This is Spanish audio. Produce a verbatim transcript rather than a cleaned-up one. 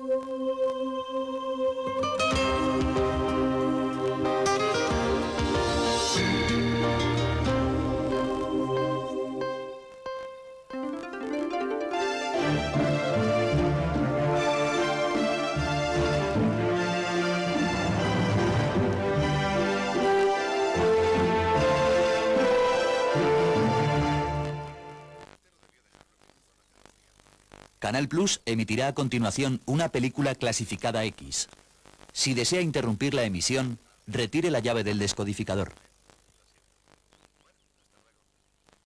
Canal Plus emitirá a continuación una película clasificada X. Si desea interrumpir la emisión, retire la llave del descodificador.